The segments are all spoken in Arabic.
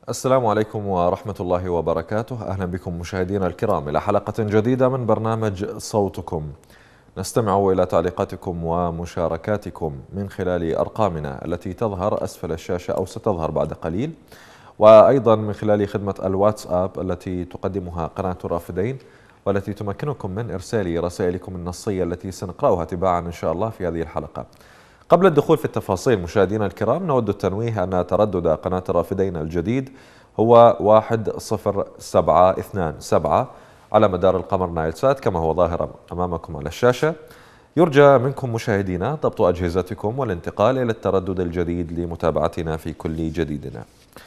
السلام عليكم ورحمة الله وبركاته. أهلا بكم مشاهدينا الكرام إلى حلقة جديدة من برنامج صوتكم. نستمع إلى تعليقاتكم ومشاركاتكم من خلال أرقامنا التي تظهر أسفل الشاشة أو ستظهر بعد قليل، وأيضا من خلال خدمة الواتساب التي تقدمها قناة الرافدين، والتي تمكنكم من إرسال رسائلكم النصية التي سنقرأها تباعا إن شاء الله في هذه الحلقة. قبل الدخول في التفاصيل مشاهدينا الكرام، نود التنويه أن تردد قناة الرافدين الجديد هو 10727 على مدار القمر نايل سات كما هو ظاهر أمامكم على الشاشة. يرجى منكم مشاهدينا ضبط أجهزتكم والانتقال إلى التردد الجديد لمتابعتنا في كل جديدنا.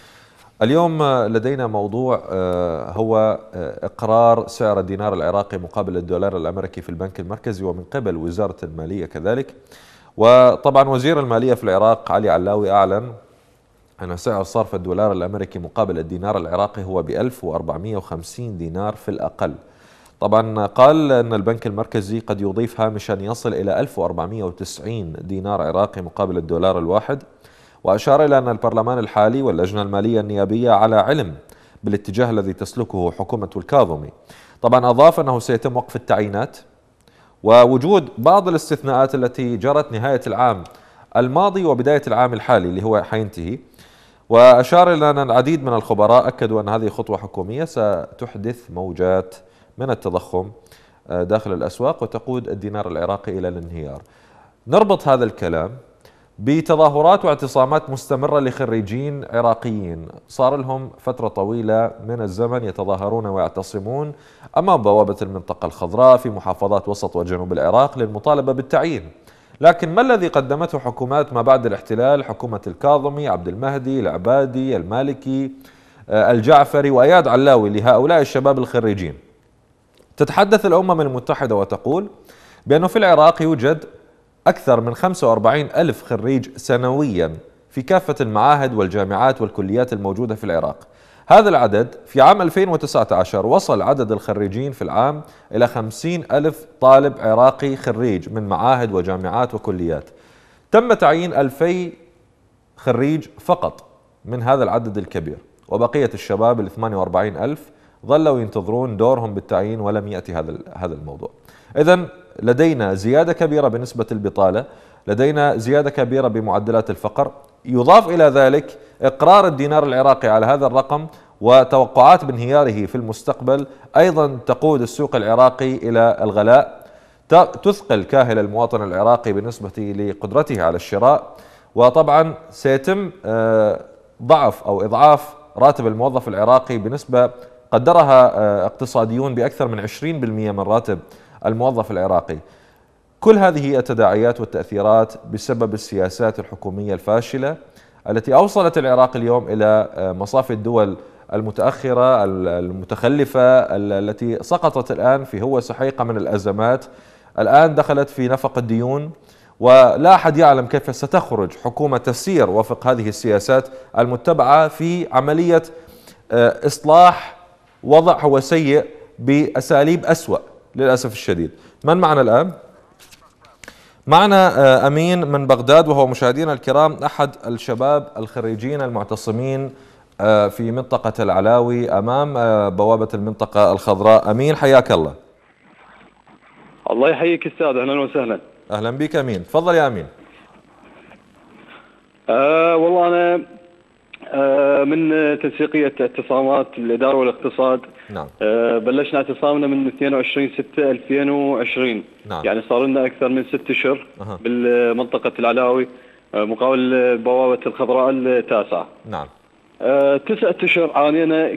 اليوم لدينا موضوع هو إقرار سعر الدينار العراقي مقابل الدولار الأمريكي في البنك المركزي ومن قبل وزارة المالية كذلك. وطبعا وزير المالية في العراق علي علاوي أعلن أن سعر صرف الدولار الأمريكي مقابل الدينار العراقي هو ب1450 دينار في الأقل. طبعا قال أن البنك المركزي قد يضيف هامشا يصل إلى 1490 دينار عراقي مقابل الدولار الواحد، وأشار إلى أن البرلمان الحالي واللجنة المالية النيابية على علم بالاتجاه الذي تسلكه حكومة الكاظمي. طبعا أضاف أنه سيتم وقف التعيينات ووجود بعض الاستثناءات التي جرت نهاية العام الماضي وبداية العام الحالي اللي هو حينتهي. وأشار إلى أن العديد من الخبراء أكدوا أن هذه خطوة حكومية ستحدث موجات من التضخم داخل الأسواق وتقود الدينار العراقي إلى الانهيار. نربط هذا الكلام بتظاهرات واعتصامات مستمرة لخريجين عراقيين صار لهم فترة طويلة من الزمن يتظاهرون ويعتصمون أمام بوابة المنطقة الخضراء في محافظات وسط وجنوب العراق للمطالبة بالتعيين. لكن ما الذي قدمته حكومات ما بعد الاحتلال، حكومة الكاظمي، عبد المهدي، العبادي، المالكي، الجعفري وأياد علاوي لهؤلاء الشباب الخريجين؟ تتحدث الأمم المتحدة وتقول بأنه في العراق يوجد أكثر من 45 ألف خريج سنويا في كافة المعاهد والجامعات والكليات الموجودة في العراق. هذا العدد في عام 2019 وصل عدد الخريجين في العام إلى 50 ألف طالب عراقي خريج من معاهد وجامعات وكليات. تم تعيين 2000 خريج فقط من هذا العدد الكبير، وبقية الشباب ال 48 ألف ظلوا ينتظرون دورهم بالتعيين ولم يأتي هذا الموضوع. إذن لدينا زيادة كبيرة بنسبة البطالة، لدينا زيادة كبيرة بمعدلات الفقر، يضاف إلى ذلك إقرار الدينار العراقي على هذا الرقم وتوقعات بانهياره في المستقبل أيضا تقود السوق العراقي إلى الغلاء، تثقل كاهل المواطن العراقي بالنسبة لقدرته على الشراء. وطبعا سيتم ضعف أو إضعاف راتب الموظف العراقي بنسبة قدرها اقتصاديون بأكثر من 20% من راتب الموظف العراقي. كل هذه التداعيات والتأثيرات بسبب السياسات الحكومية الفاشلة التي أوصلت العراق اليوم إلى مصاف الدول المتأخرة المتخلفة التي سقطت الآن في هو سحيقة من الأزمات، الآن دخلت في نفق الديون، ولا أحد يعلم كيف ستخرج حكومة تسير وفق هذه السياسات المتبعة في عملية إصلاح وضع هو سيء بأساليب أسوأ للأسف الشديد. من معنا الآن؟ معنا أمين من بغداد، وهو مشاهدينا الكرام أحد الشباب الخريجين المعتصمين في منطقة العلاوي أمام بوابة المنطقة الخضراء. أمين حياك الله. الله يحييك أستاذ، أهلا وسهلا. أهلا بك أمين، تفضل يا أمين. والله أنا من تنسيقية اعتصامات الإدارة والاقتصاد. نعم. بلشنا اعتصامنا من 22/6/2020. نعم. يعني صار لنا أكثر من 6 أشهر بالمنطقة العلاوي مقابل بوابة الخضراء التاسعة. نعم. 9 أشهر عانينا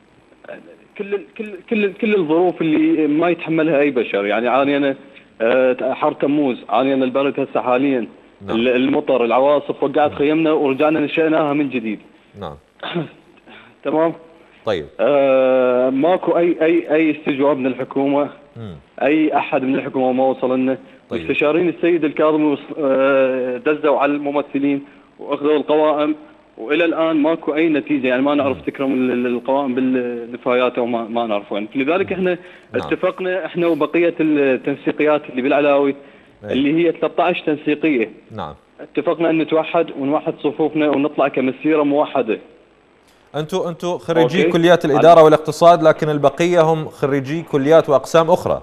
كل الظروف اللي ما يتحملها أي بشر. يعني عانينا حر تموز، عانينا البرد هسه حاليا. نعم. المطر، العواصف وقعت خيمنا ورجعنا نشأناها من جديد. نعم. تمام. طيب. ماكو اي استجواب من الحكومه. اي احد من الحكومه ما وصل لنا. طيب. مستشارين السيد الكاظمي دزوا على الممثلين واخذوا القوائم، والى الان ماكو اي نتيجه. يعني ما نعرف تكرم القوائم بالنفايات او ما نعرف وين. لذلك احنا اتفقنا احنا وبقيه التنسيقيات اللي بالعلاوي اللي هي 13 تنسيقيه. نعم. اتفقنا ان نتوحد ونوحد صفوفنا ونطلع كمسيره موحده. انتم خريجي كليات الاداره والاقتصاد، لكن البقيه هم خريجي كليات واقسام اخرى.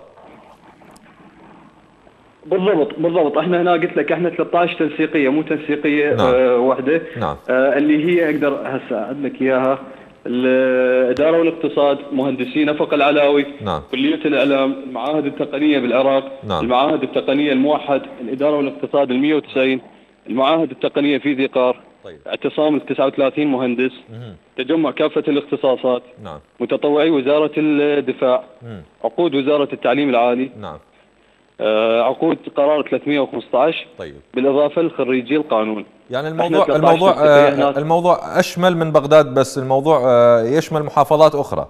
بالضبط. احنا هنا قلت لك احنا 13 تنسيقيه، مو تنسيقيه واحده. نعم. اللي هي اقدر هسه اعد لك اياها: الاداره والاقتصاد، مهندسين نفق العلاوي، نعم. كليه الاعلام، المعاهد التقنيه بالعراق، نعم. المعاهد التقنيه الموحد، الاداره والاقتصاد 190، المعاهد التقنيه في ذي قار، طيب. اعتصام 39 مهندس، تجمع كافه الاختصاصات، نعم. متطوعي وزاره الدفاع، عقود وزاره التعليم العالي، نعم. عقود قرار 315. طيب. بالاضافه لخريجي القانون. يعني الموضوع اشمل من بغداد، بس الموضوع يشمل محافظات اخرى.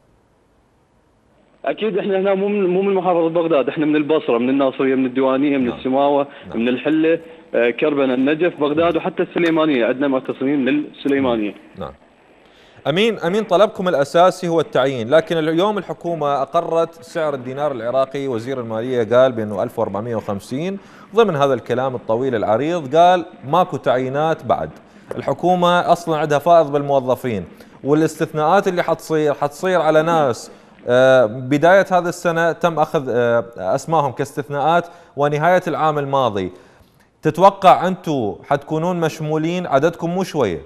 اكيد احنا هنا مو من محافظه بغداد، احنا من البصره، من الناصريه، من الديوانيه، من السماوه، من الحله، كربلاء، النجف، بغداد، وحتى السليمانيه، عندنا معتصمين للسليمانيه. نعم. امين، طلبكم الاساسي هو التعيين، لكن اليوم الحكومه اقرت سعر الدينار العراقي. وزير الماليه قال بانه 1450. ضمن هذا الكلام الطويل العريض قال ماكو تعيينات بعد. الحكومه اصلا عندها فائض بالموظفين، والاستثناءات اللي حتصير على ناس بدايه هذا السنه تم اخذ اسمائهم كاستثناءات ونهايه العام الماضي. تتوقع انتم حتكونون مشمولين؟ عددكم مو شويه.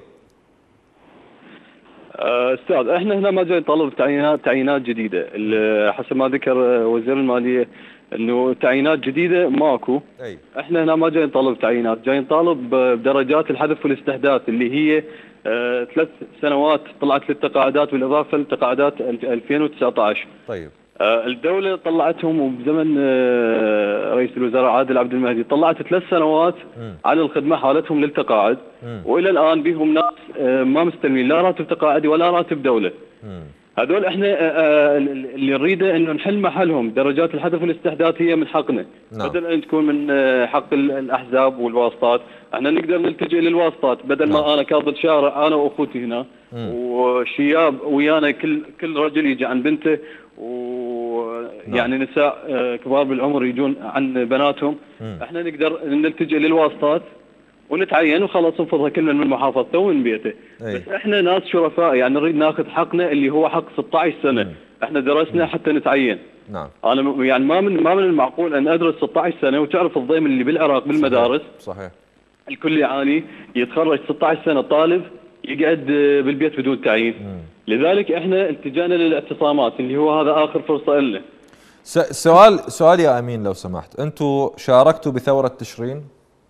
استاذ، احنا هنا ما جاي نطالب تعيينات جديده. حسب ما ذكر وزير الماليه انه تعيينات جديده ماكو. احنا هنا ما جاي نطالب تعيينات، جاي نطالب بدرجات الحذف والاستحداث اللي هي 3 سنوات طلعت للتقاعدات بالاضافه لتقاعدات 2019. طيب. الدولة طلعتهم، وبزمن رئيس الوزراء عادل عبد المهدي طلعت 3 سنوات على الخدمة حالتهم للتقاعد، وإلى الآن بهم ناس ما مستلمين لا راتب تقاعدي ولا راتب دولة. هذول احنا اللي نريده انه نحل محلهم. درجات الحذف والاستحداث هي من حقنا. نعم. بدل ان تكون من حق الاحزاب والواسطات، احنا نقدر نلتجئ للواسطات. بدل ما انا كاظم شارع انا واخوتي هنا وشياب ويانا، كل رجل يجي عن بنته، ويعني نساء كبار بالعمر يجون عن بناتهم. احنا نقدر نلتجئ للواسطات ونتعين وخلاص نفضها كلنا من محافظته ومن بيته. بس احنا ناس شرفاء، يعني نريد ناخذ حقنا اللي هو حق 16 سنه. احنا درسنا حتى نتعين. نعم. انا يعني ما من المعقول ان ادرس 16 سنه، وتعرف الضيم اللي بالعراق بالمدارس. صحيح. الكل يعاني، يتخرج 16 سنه طالب يقعد بالبيت بدون تعيين. لذلك احنا التجانا للاعتصامات اللي هو هذا اخر فرصه لنا. سؤال يا امين لو سمحت، انتم شاركتوا بثوره تشرين؟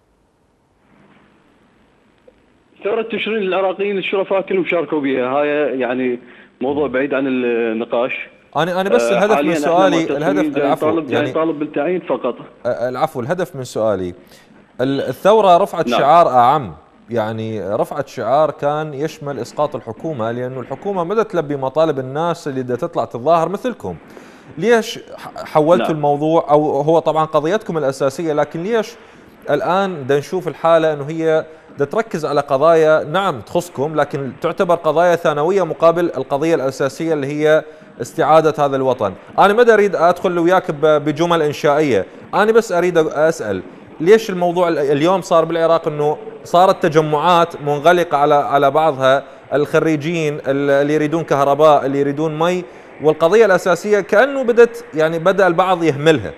ثورة تشرين العراقيين الشرفاء كلهم شاركوا بها، هاي يعني موضوع بعيد عن النقاش. انا بس الهدف من سؤالي، العفو يعني طالب بالتعيين فقط. العفو، الهدف من سؤالي الثورة رفعت شعار أعم، يعني رفعت شعار كان يشمل إسقاط الحكومة، لأنه الحكومة ما تلبي مطالب الناس اللي بدها تطلع تظاهر مثلكم. ليش حولتوا الموضوع، أو هو طبعا قضيتكم الأساسية، لكن ليش الآن بدنا نشوف الحالة أنه هي بدها تركز على قضايا نعم تخصكم، لكن تعتبر قضايا ثانوية مقابل القضية الأساسية اللي هي استعادة هذا الوطن؟ أنا ما أريد أدخل وياك بجمل إنشائية، أنا بس أريد أسأل ليش الموضوع اليوم صار بالعراق انه صارت تجمعات منغلقه على بعضها، الخريجين اللي يريدون كهرباء، اللي يريدون مي، والقضيه الاساسيه كانه بدا البعض يهملها.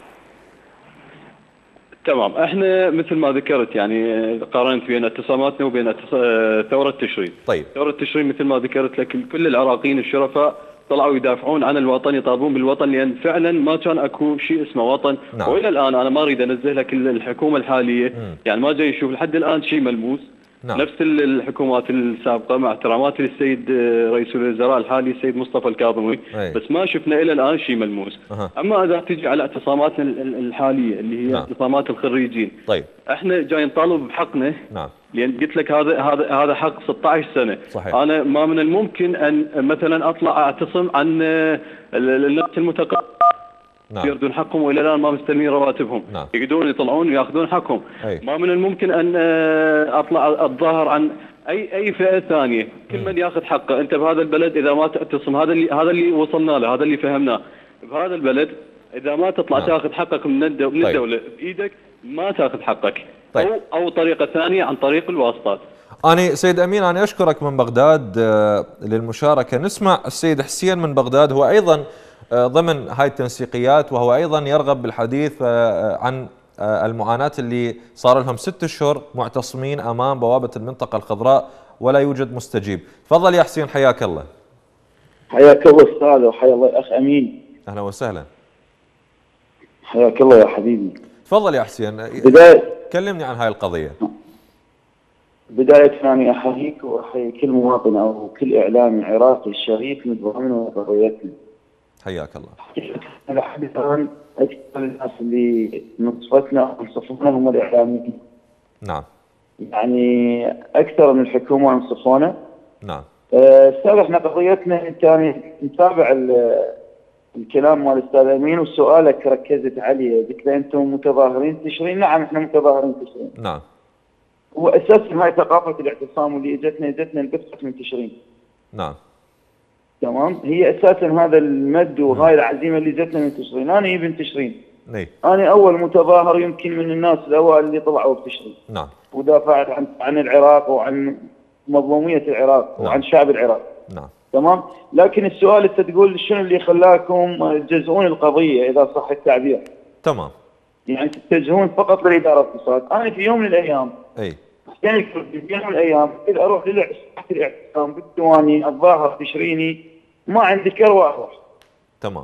تمام، احنا مثل ما ذكرت يعني قارنت بين اعتصاماتنا وبين ثوره تشرين. طيب. ثوره تشرين مثل ما ذكرت لك كل العراقيين الشرفاء طلعوا يدافعون عن الوطن، يطالبون بالوطن، لان فعلا ما كان اكو شيء اسمه وطن. نعم. والى الان انا ما اريد انزه لك الحكومه الحاليه، يعني ما جاي يشوف لحد الان شيء ملموس. نعم. نفس الحكومات السابقه، مع احتراماتي للسيد رئيس الوزراء الحالي السيد مصطفى الكاظمي، بس ما شفنا الى الان شيء ملموس. اما اذا تجي على اعتصاماتنا الحاليه اللي هي اعتصامات الخريجين، طيب احنا جاي نطالب بحقنا. نعم. لان قلت لك هذا حق 16 سنه. صحيح. انا ما من الممكن ان مثلا اطلع اعتصم عن الناس المتقاعدين. نعم. يردون حقهم والى الان ما مستلمين رواتبهم. نعم. يقدرون يطلعون وياخذون حقهم. ما من الممكن ان اطلع اتظاهر عن اي فئه ثانيه. كل من ياخذ حقه. انت بهذا البلد اذا ما تعتصم، هذا اللي وصلنا له، هذا اللي فهمناه. بهذا البلد اذا ما تطلع تاخذ حقك من الدوله بايدك، ما تاخذ حقك. طيب. او طريقه ثانيه عن طريق الواسطات. أنا سيد أمين أنا أشكرك من بغداد للمشاركة. نسمع السيد حسين من بغداد، هو أيضا ضمن هاي التنسيقيات، وهو أيضا يرغب بالحديث عن المعاناة اللي صار لهم 6 أشهر معتصمين أمام بوابة المنطقة الخضراء ولا يوجد مستجيب. تفضل يا حسين، حياك الله. حياك الله أستاذ، وحيا الله الأخ أمين. أهلا وسهلا. حياك الله يا حبيبي. تفضل يا حسين، كلمني عن هاي القضية. بداية أنا أحييك وأحيي كل مواطن أو كل إعلامي عراقي شريف متضامن قضيتنا. حياك الله. لحد الآن أكثر الناس اللي نصفتنا أو نصفونا هم الإعلاميين. نعم. يعني أكثر من الحكومة نصفونا. نعم. أستاذ احنا قضيتنا كان نتابع الكلام مال الأستاذ أمين، وسؤالك ركزت عليه، قلت له أنتم متظاهرين تشرين؟ نعم احنا متظاهرين تشرين. نعم. واساسا هاي ثقافه الاعتصام اللي اجتنا القطعه من تشرين. نعم. تمام، هي اساسا هذا المد وهاي العزيمه اللي جتنا من تشرين. انا ابن تشرين. انا اول متظاهر يمكن من الناس الاوائل اللي طلعوا بتشرين. نعم. ودافعت عن العراق وعن مظلوميه العراق. نعم. وعن شعب العراق. نعم. تمام، لكن السؤال انت تقول شنو اللي خلاكم تجزئون القضيه اذا صح التعبير؟ تمام. يعني تتجهون فقط للاداره الاقتصاد. انا في يوم من الايام يعني في يوم من الايام اذا اروح للاعتصام بالديواني الظاهر تشريني ما عندي كروه اروح. تمام.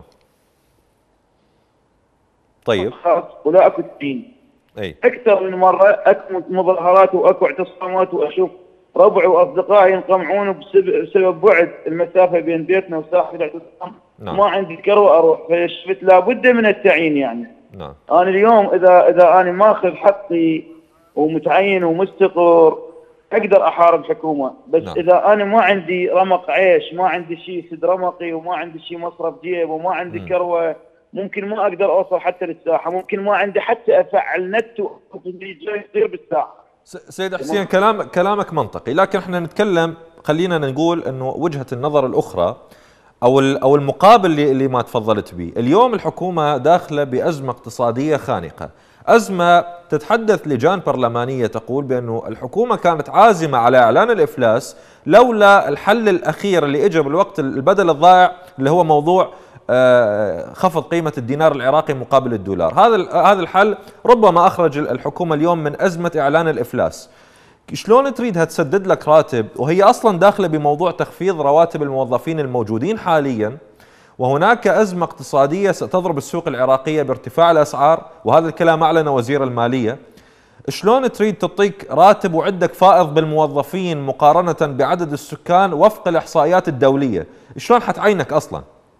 طيب. خلاص، ولا اكو دين. اكثر من مره اكو مظاهرات واكو اعتصامات، واشوف ربعي واصدقائي ينقمعون بسبب بعد المسافه بين بيتنا وساحه الاعتصام. نعم. ما عندي كروه اروح، فشفت لابد من التعيين يعني. نعم. انا اليوم اذا انا ماخذ حقي ومتعين ومستقر اقدر احارب حكومه، بس نعم. اذا انا ما عندي رمق عيش، ما عندي شيء سد رمقي، وما عندي شيء مصرف جيب، وما عندي كروه، ممكن ما اقدر اوصل حتى للساحه، ممكن ما عندي حتى افعل نت اللي جاي يصير بالساحه. سيد حسين كلامك منطقي، لكن احنا نتكلم، خلينا نقول انه وجهه النظر الاخرى او المقابل اللي ما تفضلت به. اليوم الحكومه داخله بازمه اقتصاديه خانقه، أزمة تتحدث لجان برلمانية تقول بأنه الحكومة كانت عازمة على إعلان الإفلاس لولا الحل الأخير اللي إجا بالوقت البدل الضائع اللي هو موضوع خفض قيمة الدينار العراقي مقابل الدولار. هذا الحل ربما أخرج الحكومة اليوم من أزمة إعلان الإفلاس. شلون تريدها تسدد لك راتب وهي أصلا داخلة بموضوع تخفيض رواتب الموظفين الموجودين حاليا، وهناك أزمة اقتصادية ستضرب السوق العراقية بارتفاع الأسعار، وهذا الكلام أعلن وزير المالية. شلون تريد تعطيك راتب وعندك فائض بالموظفين مقارنة بعدد السكان وفق الإحصائيات الدولية؟ شلون حتعينك أصلا؟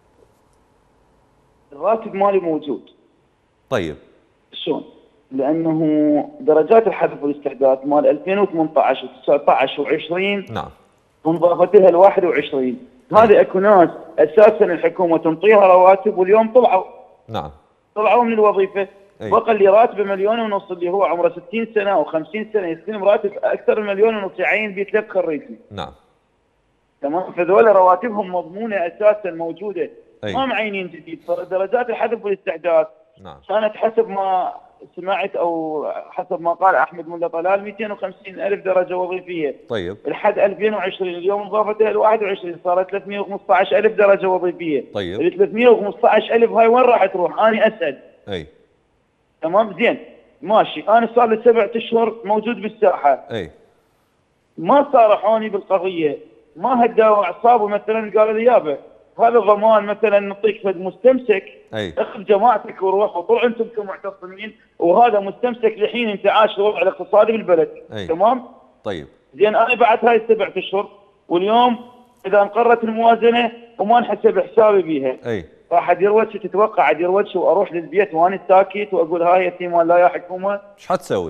الراتب مالي موجود. طيب شلون؟ لأنه درجات الحذف والاستحداث مال 2018 و19 و20 نعم انضافت لها ال 21. هذه اكو ناس اساسا الحكومه تنطيها رواتب واليوم طلعوا. نعم. طلعوا من الوظيفه. بقى اللي راتبه 1.5 مليون اللي هو عمره 60 سنه او 50 سنه يستلم راتب اكثر من 1.5 مليون يعين بيه 3 خريجين. نعم. تمام، فذول رواتبهم مضمونه اساسا موجوده. ما معينين جديد. فدرجات الحذف والاستحداث نعم كانت حسب ما سمعت او حسب ما قال احمد ملا طلال 250,000 درجه وظيفيه. طيب. لحد 2020 اليوم انضافت ل 21 صارت 315,000 درجه وظيفيه. طيب. ال 315,000 هاي وين راح تروح؟ انا اسال. تمام زين ماشي، انا صار لي 7 اشهر موجود بالساحه. ما صارحوني بالقضيه، ما هداوا اعصابه مثلا قالوا لي يابا هذا ضمان مثلا نعطيك فد مستمسك اخذ جماعتك وروح وطلعوا انتم كمعتصمين، وهذا مستمسك لحين انت عاش الوضع الاقتصادي بالبلد. تمام؟ طيب زين انا بعد هاي 7 اشهر واليوم اذا انقرت الموازنه وما انحسب حسابي بيها راح ادير وجهي، تتوقع ادير وجهي واروح للبيت وانا ساكت واقول هاي يتيم لا يا حكومه؟ ايش حتسوي؟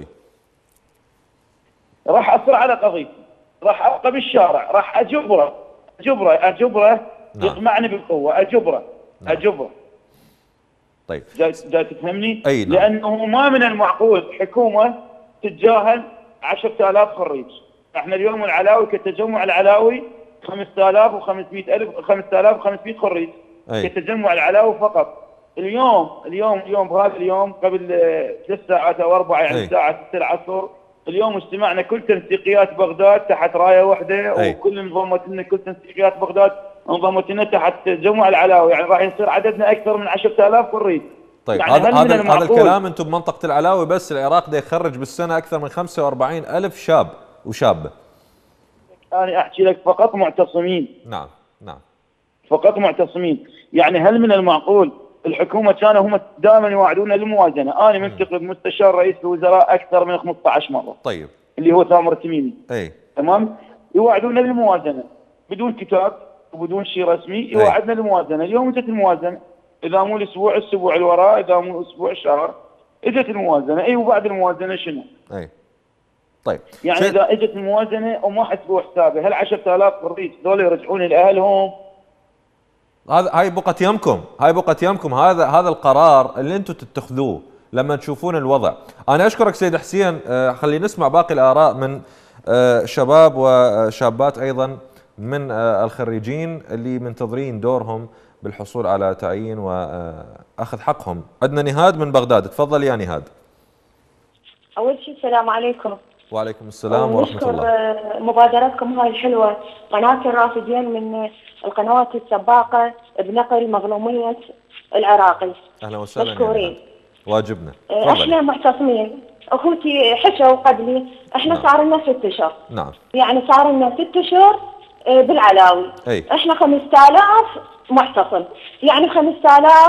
راح اصر على قضيتي، راح ابقى بالشارع، راح اجبره نعم. يقمعني بالقوه، اجبره. طيب جاي تفهمني؟ نعم. لانه ما من المعقول حكومه تتجاهل 10,000 خريج. احنا اليوم العلاوي كتجمع العلاوي 5500 خريج كتجمع العلاوي فقط. اليوم بهذا اليوم قبل 3 ساعات او 4 يعني الساعه 6 العصر اليوم استمعنا كل تنسيقيات بغداد تحت رايه واحده، وكل انضمت لنا كل تنسيقيات بغداد انضمت لنا تحت جمع العلاوي، يعني راح يصير عددنا اكثر من 10,000 بالريف. طيب يعني هذا الكلام انتم بمنطقه العلاوي بس، العراق ده يخرج بالسنه اكثر من 45,000 شاب وشابه. انا احكي لك فقط معتصمين. نعم نعم. فقط معتصمين، يعني هل من المعقول الحكومه كانوا هم دائما يوعدونا الموازنه، انا منتخب مستشار رئيس الوزراء اكثر من 15 مره. طيب. اللي هو ثامر التميمي. اي. تمام؟ يوعدونا الموازنه بدون كتاب وبدون شيء رسمي، يوعدنا الموازنه، اليوم اجت الموازنه، اذا مو الاسبوع اللي وراه، اذا مو اسبوع الشهر اجت الموازنه، وبعد الموازنه شنو؟ اي. طيب يعني اذا اجت الموازنه وما حسبوا حسابه، هل 10,000 بالريف ذول يرجعون لاهلهم؟ هاي بقت يمكم، هذا القرار اللي انتم تتخذوه لما تشوفون الوضع. انا اشكرك سيد حسين. خلينا نسمع باقي الاراء من شباب وشابات ايضا من الخريجين اللي منتظرين دورهم بالحصول على تعيين واخذ حقهم. عندنا نهاد من بغداد، تفضل يا نهاد. اول شيء السلام عليكم. وعليكم السلام ورحمه الله. نشكر مبادرتكم هاي الحلوه، قناه الرافدين من القنوات السباقه بنقل مظلوميه العراقي. اهلا وسهلا. مشكورين. واجبنا. احنا معتصمين، اخوتي حشوا قبلي، احنا صار لنا 6 اشهر. نعم. يعني صار لنا 6 اشهر بالعلاوي. احنا 5000 معتصم، يعني 5000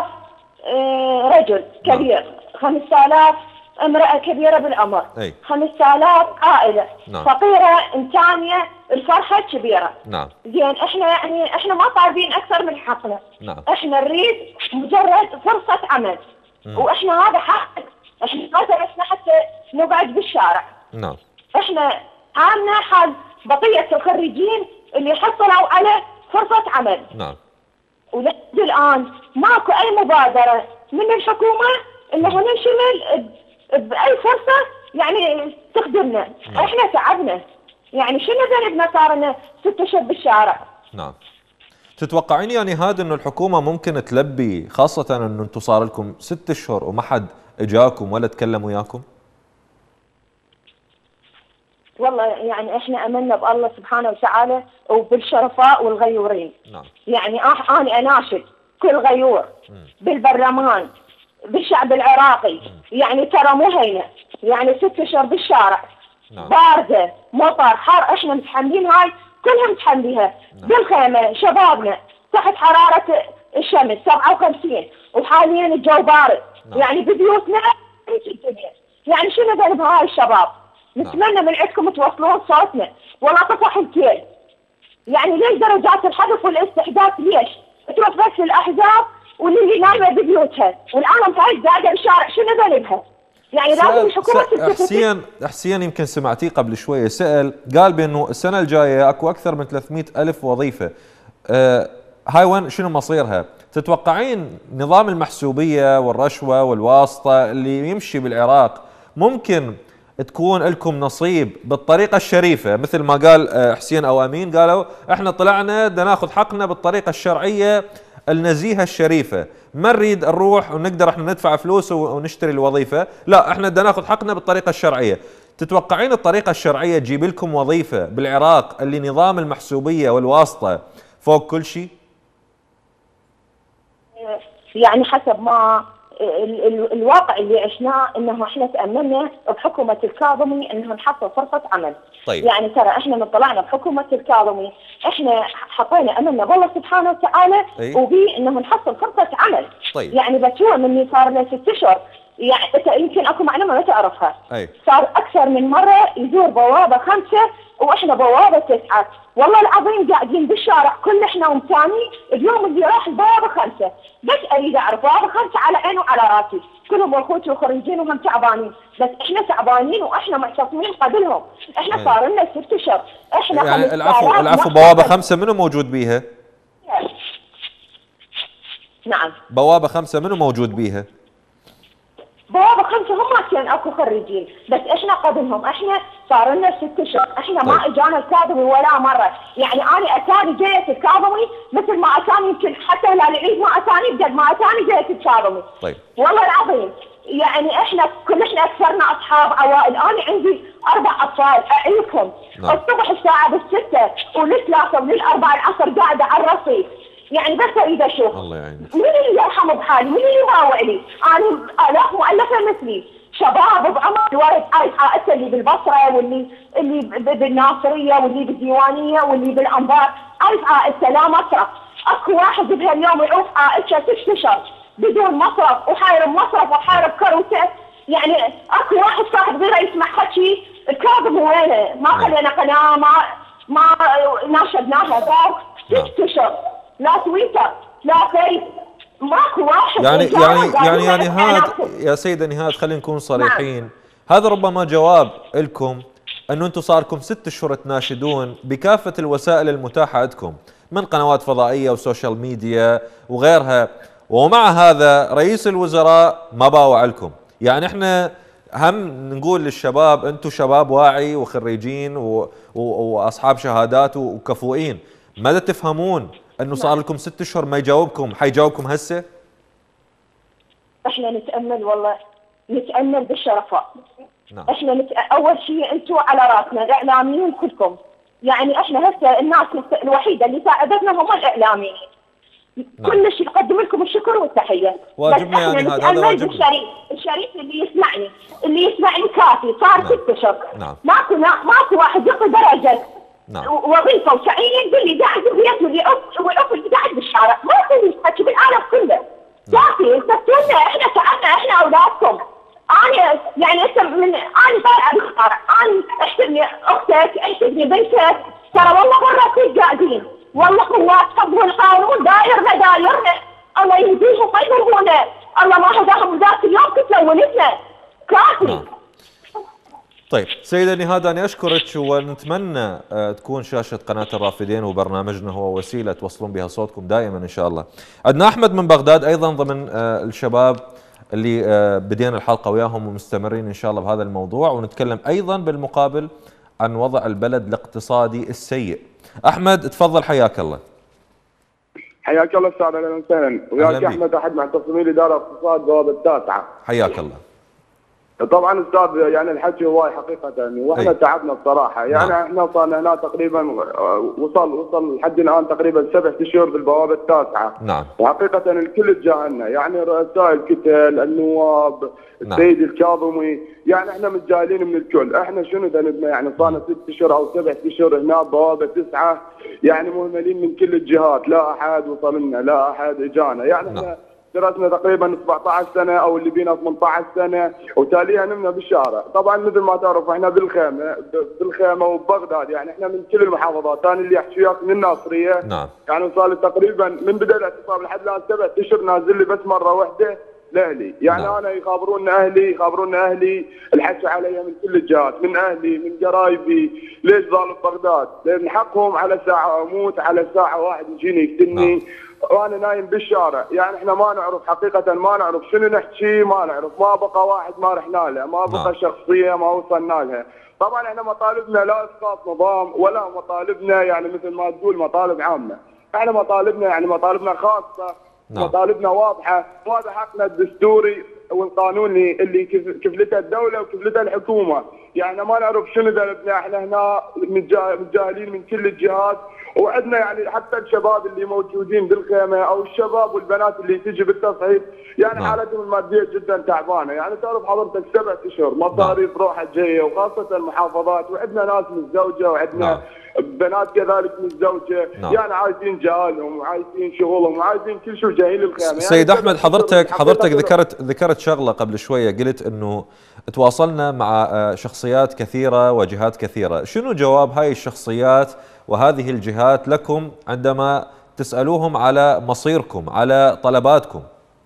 رجل كبير. نعم. 5000 امرأة كبيرة بالعمر. 5000 عائلة. نعم. فقيرة انسانية، الفرحة كبيرة. نعم. زين احنا ما طالبين اكثر من حقنا. نعم. احنا نريد مجرد فرصة عمل. واحنا هذا حق، احنا ما درسنا حتى نقعد بالشارع. نعم. احنا عامنا حال بقية الخريجين اللي حصلوا على فرصة عمل. نعم. ولحد الان ماكو اي مبادرة من الحكومة انه ننشمل باي فرصة يعني تخدمنا. نعم. احنا تعبنا، يعني شنو ذنبنا صار لنا 6 اشهر بالشارع. نعم. تتوقعين يا نهاد انه الحكومة ممكن تلبي، خاصة انه انتم صار لكم 6 اشهر وما حد اجاكم ولا تكلم وياكم؟ والله يعني احنا امنا بالله سبحانه وتعالى وبالشرفاء والغيورين. نعم. يعني انا اناشد كل غيور بالبرلمان بالشعب العراقي. يعني ترى مو هينه، يعني 6 اشهر بالشارع. نعم. بارده، مطر، حر، احنا متحملين هاي كلها متحمليها. نعم. بالخيمه شبابنا تحت حراره الشمس 57 وحاليا الجو بارد. نعم. يعني ببيوتنا الدنيا، يعني شنو ذنب هاي الشباب؟ نتمنى من عندكم توصلون صوتنا، ولا تصح الكيل. يعني ليش درجات الحذف والاستحداث ليش؟ تروح بس الاحزاب واللي نايمه ببيوتها، والعالم هاي قاعده بالشارع، شنو ذنبها؟ يعني لازم الحكومه حسين يمكن سمعتيه قبل شويه سأل قال بانه السنه الجايه اكو اكثر من 300,000 وظيفه. هاي وين شنو مصيرها؟ تتوقعين نظام المحسوبيه والرشوه والواسطه اللي يمشي بالعراق ممكن تكون لكم نصيب بالطريقه الشريفه مثل ما قال حسين او امين؟ قالوا احنا طلعنا بدنا ناخذ حقنا بالطريقه الشرعيه النزيهه الشريفه، ما نريد نروح ونقدر احنا ندفع فلوس ونشتري الوظيفه، لا احنا بدنا ناخذ حقنا بالطريقه الشرعيه. تتوقعين الطريقه الشرعيه تجيب لكم وظيفه بالعراق اللي نظام المحسوبيه والواسطه فوق كل شيء؟ يعني حسب ما الواقع اللي عشناه انه احنا تاملنا بحكومه الكاظمي انه نحصل فرصه عمل. طيب. يعني ترى احنا من طلعنا بحكومه الكاظمي احنا حطينا املنا بالله سبحانه وتعالى. وبي انه نحصل فرصه عمل. طيب. يعني بس هو مني صار له 6 اشهر، يعني انت يمكن اكو معلومه ما تعرفها. صار اكثر من مره يزور بوابه 5 واحنا بوابه 9. والله العظيم قاعدين بالشارع كل احنا ومتاني. اليوم اللي راح البوابه 5 بس اريد اعرف بوابه 5 على عيني وعلى راسي، كلهم اخوتي وخريجين وهم تعبانين، بس احنا تعبانين واحنا معتصمين قبلهم. احنا صار لنا 6 اشهر. احنا يعني العفو بوابه 5 منو موجود بيها؟ نعم. بوابه 5 منو موجود بيها؟ بوابه 5 هم كان اكو خريجين، بس احنا قبلهم. احنا صار لنا 6 اشهر، احنا طيب. ما اجانا الكاظمي ولا مره. يعني انا اتاني جايه الكاظمي مثل ما اتاني، يمكن حتى هلال العيد ما اتاني بقد ما اتاني جايه الكاظمي. طيب. والله العظيم يعني احنا اكثرنا اصحاب عوائل، انا عندي 4 اطفال اعيكم الصبح الساعه 6 ول3 ول4 العصر قاعده على الرصيف، يعني بس اريد اشوف الله يعينك. مين اللي يرحم بحالي؟ مين اللي يراوع لي؟ انا الاف مؤلفه مثلي، شباب بعمر الولد، عائلتي اللي بالبصره واللي بالناصريه واللي بالديوانيه واللي بالانبار، عائلتي لا مصرف، اكو واحد بهاليوم يعوف عائلته 6 اشهر بدون مصرف وحاير بمصرف وحاير بكروته، يعني اكو واحد صاحب غيره يسمع حكي الكاظم وينه؟ ما خلينا قناه، ما ناشدناها ضغط 6 اشهر، لا تويتر لا فيس، ماكو واحد. يعني نهاد، يا سيدة نهاد خلينا نكون صريحين. نعم. هذا ربما جواب لكم انه انتم صار لكم 6 اشهر تناشدون بكافة الوسائل المتاحة عندكم من قنوات فضائية وسوشيال ميديا وغيرها، ومع هذا رئيس الوزراء ما باوع لكم. يعني احنا هم نقول للشباب انتم شباب واعي وخريجين واصحاب شهادات وكفؤين، ماذا تفهمون انه صار لكم 6 اشهر ما يجاوبكم؟ حيجاوبكم هسه؟ احنا نتامل، والله نتامل بالشرفاء. نعم. احنا اول شيء انتم على راسنا الاعلاميين كلكم، يعني احنا هسه الناس الوحيده اللي ساعدتنا هم الاعلاميين. نعم. كل شيء نقدم لكم الشكر والتحيه. واجبنا يعني هذا واجبنا. الشريف اللي يسمعني كافي، صار 6 اشهر. نعم. ماكو واحد يعطي درجه. نعم. وظيفه وسعيد اللي قاعد بالبيت واللي يعوف اللي قاعد بالشارع، ما في حكي بالعالم كله. كافي استفتونا، احنا تعبنا، احنا اولادكم. انا يعني انا طالعه بالشارع، انا احسبني اختك، احسبني بنتك، ترى والله برا كل قاعدين، والله قوات حفظوا القانون، دايرنا الله يهديهم ما يضربونا، الله ما هداهم ذاك اليوم كتلوا ولدنا. كافي. طيب سيدة نهاد، أنا أشكرك ونتمنى تكون شاشة قناة الرافدين وبرنامجنا هو وسيلة توصلون بها صوتكم دائما إن شاء الله. عندنا أحمد من بغداد أيضا ضمن الشباب اللي بدينا الحلقة وياهم ومستمرين إن شاء الله بهذا الموضوع، ونتكلم أيضا بالمقابل عن وضع البلد الاقتصادي السيء. أحمد تفضل، حياك الله. حياك الله استاذ، اهلا وسهلا وياك احمد، احد معتصمين اداره اقتصاد بوابه التاسعه. حياك الله. طبعا استاذ يعني الحكي هواي حقيقه، واحنا تعبنا الصراحه، يعني احنا صارنا هنا تقريبا وصل لحد الان تقريبا 7 اشهر بالبوابه التاسعه. نعم. وحقيقه الكل تجاهلنا، يعني رؤساء الكتل، النواب، السيد الكاظمي، يعني احنا متجاهلين من الكل. احنا شنو ذنبنا؟ يعني صارنا 6 اشهر او 7 اشهر هنا بوابه 9، يعني مهملين من كل الجهات، لا احد وصل لنا، لا احد اجانا، يعني احنا درسنا تقريبا 17 سنه او اللي بينا 18 سنه، وتاليها نمنا بالشارع. طبعا مثل ما تعرف احنا بالخيمه وببغداد، يعني احنا من كل المحافظات، انا اللي احكي وياك من الناصريه. نعم. يعني صار لي تقريبا من بدا الاعتصام لحد الان 7 اشهر نازل لي بس مره واحده لاهلي، يعني نعم. انا يخابرون اهلي الحكي علي من كل الجهات، من اهلي من قرايبي، ليش ظالم بغداد؟ لان حقهم على ساعه اموت، على ساعه واحد يجيني يقتلني. نعم. وانا نايم بالشارع، يعني احنا ما نعرف حقيقه، ما نعرف شنو نحكي، ما نعرف، ما بقى واحد ما رحنا له، ما بقى شخصيه ما وصلنا لها. طبعا احنا مطالبنا لا اسقاط نظام ولا مطالبنا يعني مثل ما تقول مطالب عامه، احنا مطالبنا يعني مطالبنا خاصه. مطالبنا واضحه، وهذا حقنا الدستوري والقانوني اللي كفلته الدوله وكفلته الحكومه، يعني ما نعرف شنو ذنبنا، احنا هنا متجاهلين من كل الجهات، وعندنا يعني حتى الشباب اللي موجودين بالخيمه او الشباب والبنات اللي تجي بالتصعيد، يعني حالتهم الماديه جدا تعبانه، يعني تعرف حضرتك 7 اشهر مصاريف روحه جايه، وخاصه المحافظات، وعندنا ناس متزوجه وعندنا بنات كذلك متزوجه، يعني عايزين جهالهم وعايزين شغلهم وعايزين كل شيء جايين للخيمه. يعني سيد احمد، حضرتك ذكرت شغله قبل شويه، قلت انه تواصلنا مع شخصيات كثيره وجهات كثيره، شنو جواب هاي الشخصيات وهذه الجهات لكم عندما تسالوهم على مصيركم، على طلباتكم؟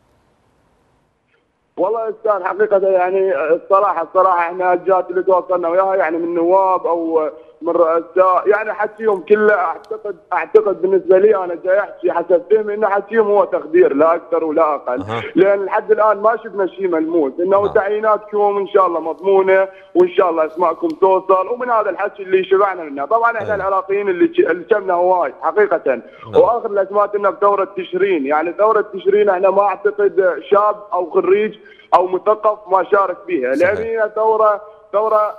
والله استاذ حقيقه يعني الصراحه احنا الجهات اللي تواصلنا وياها يعني من نواب او من رؤساء، يعني حكيهم كله اعتقد بالنسبه لي انا جاي احكي حسب فهمي انه حكيهم هو تخدير لا اكثر ولا اقل، لان لحد الان ما شفنا شيء ملموس، انه تعييناتكم ان شاء الله مضمونه وان شاء الله اسماءكم توصل، ومن هذا الحكي اللي شبعنا منه. طبعا احنا العراقيين اللي شمنا هواي حقيقه، واخر الازمات انه بثوره تشرين، يعني ثوره تشرين احنا ما اعتقد شاب او خريج او مثقف ما شارك بها، لان هي ثوره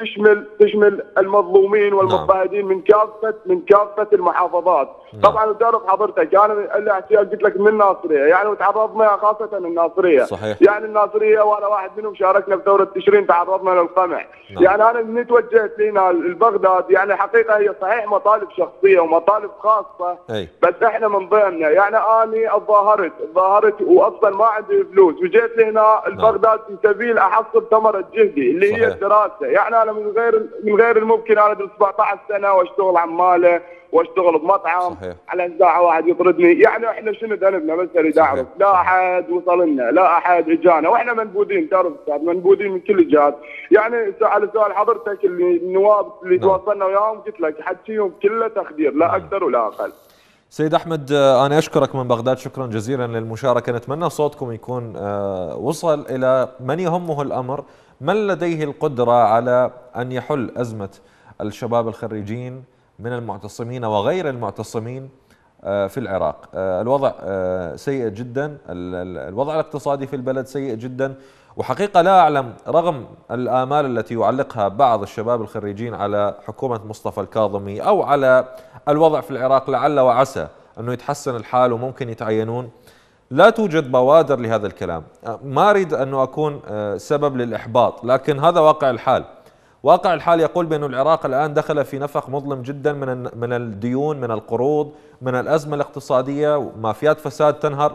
تشمل المظلومين والمضطهدين من كافه المحافظات. طبعا تعرف حضرتك انا الاحتياج قلت لك من الناصريه، يعني وتعرضنا خاصه الناصريه، صحيح. يعني الناصريه وانا واحد منهم شاركنا بثوره تشرين، تعرضنا للقمع. يعني انا من توجهت لنا لبغداد، يعني حقيقه هي صحيح مطالب شخصيه ومطالب خاصه، بس احنا من ضمننا، يعني اني ظاهرت واصلا ما عندي فلوس، وجيت لهنا لبغداد في سبيل احصل ثمره جهدي اللي هي الدراسه. يعني انا من غير الممكن انا ادرس 17 سنه واشتغل عماله واشتغل بمطعم على ساعه واحد يطردني. يعني احنا شنو ذنبنا؟ بس اريد اعرف. لا احد وصل لنا، لا احد اجانا، واحنا منبوذين، تعرف منبوذين من كل الجهات. يعني على سؤال حضرتك اللي النواب اللي تواصلنا وياهم قلت لك حكيهم كله تخدير لا اكثر ولا اقل. سيد أحمد، أنا أشكرك من بغداد شكرا جزيلا للمشاركة. نتمنى صوتكم يكون وصل إلى من يهمه الأمر، من لديه القدرة على أن يحل أزمة الشباب الخريجين من المعتصمين وغير المعتصمين في العراق. الوضع سيء جدا، الوضع الاقتصادي في البلد سيء جدا، وحقيقة لا أعلم رغم الآمال التي يعلقها بعض الشباب الخريجين على حكومة مصطفى الكاظمي أو على الوضع في العراق لعل وعسى أنه يتحسن الحال وممكن يتعينون، لا توجد بوادر لهذا الكلام. ما أريد أنه أكون سبب للإحباط، لكن هذا واقع الحال. واقع الحال يقول بأن العراق الآن دخل في نفق مظلم جدا من الديون، من القروض، من الأزمة الاقتصادية، مافيات فساد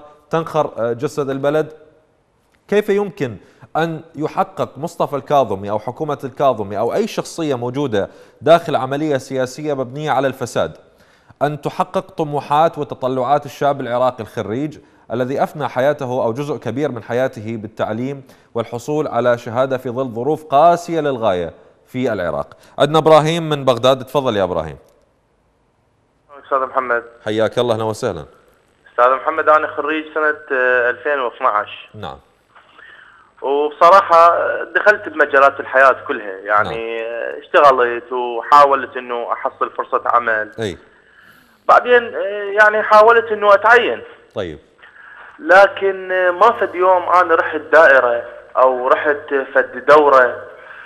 تنخر جسد البلد. كيف يمكن أن يحقق مصطفى الكاظمي أو حكومة الكاظمي أو أي شخصية موجودة داخل عملية سياسية مبنية على الفساد أن تحقق طموحات وتطلعات الشاب العراقي الخريج الذي أفنى حياته أو جزء كبير من حياته بالتعليم والحصول على شهادة في ظل ظروف قاسية للغاية في العراق؟ عندنا إبراهيم من بغداد، تفضل يا إبراهيم. أستاذ محمد، حياك الله، أهلا وسهلا. أستاذ محمد، أنا خريج سنة 2012. نعم. وبصراحة دخلت بمجالات الحياة كلها، يعني اشتغلت وحاولت انه احصل فرصة عمل. بعدين يعني حاولت انه اتعين. طيب. لكن ما فد يوم انا رحت دائرة او رحت فد دورة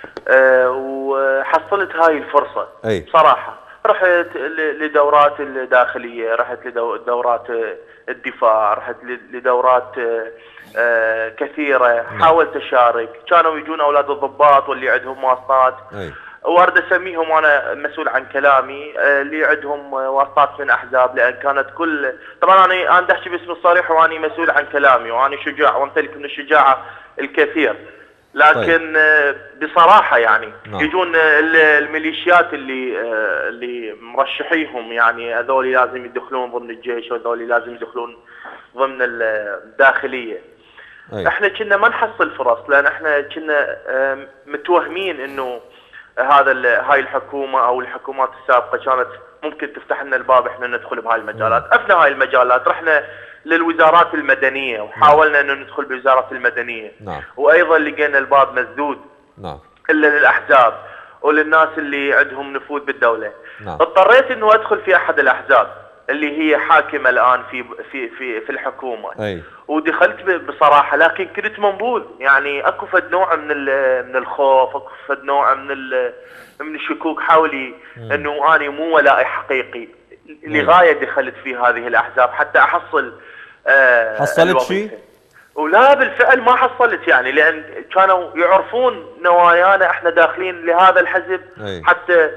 وحصلت هاي الفرصة. بصراحة رحت لدورات الداخلية، رحت لدورات الدفاع، رحت لدورات كثيرة، حاولت أشارك. كانوا يجون أولاد الضباط واللي عندهم واسطات، وارد أسميهم أنا مسؤول عن كلامي، اللي عندهم واسطات من أحزاب، لأن كانت طبعا أنا أحكي باسم الصريح وأني مسؤول عن كلامي وأني شجاع وأمتلك من الشجاعة الكثير. لكن بصراحة يعني يجون الميليشيات اللي مرشحيهم، يعني هذول لازم يدخلون ضمن الجيش وهذول لازم يدخلون ضمن الداخلية. احنا كنا ما نحصل فرص، لان احنا كنا متوهمين انه هاي الحكومة او الحكومات السابقة كانت ممكن تفتح لنا الباب احنا ندخل بهاي المجالات. افنى هاي المجالات، رحنا للوزارات المدنية وحاولنا انه ندخل بوزارة المدنية. وايضا لقينا الباب مسدود. الا للاحزاب وللناس اللي عندهم نفوذ بالدولة. اضطريت انه ادخل في احد الاحزاب اللي هي حاكمة الآن في الحكومة. ودخلت بصراحة، لكن كنت منبوذ، يعني اكو فد نوع من الخوف، اكو فد نوع من الشكوك حولي انه اني مو ولائي حقيقي. لغاية دخلت في هذه الاحزاب حتى احصل حصلت شيء؟ ولا بالفعل ما حصلت، يعني لان كانوا يعرفون نوايانا احنا داخلين لهذا الحزب حتى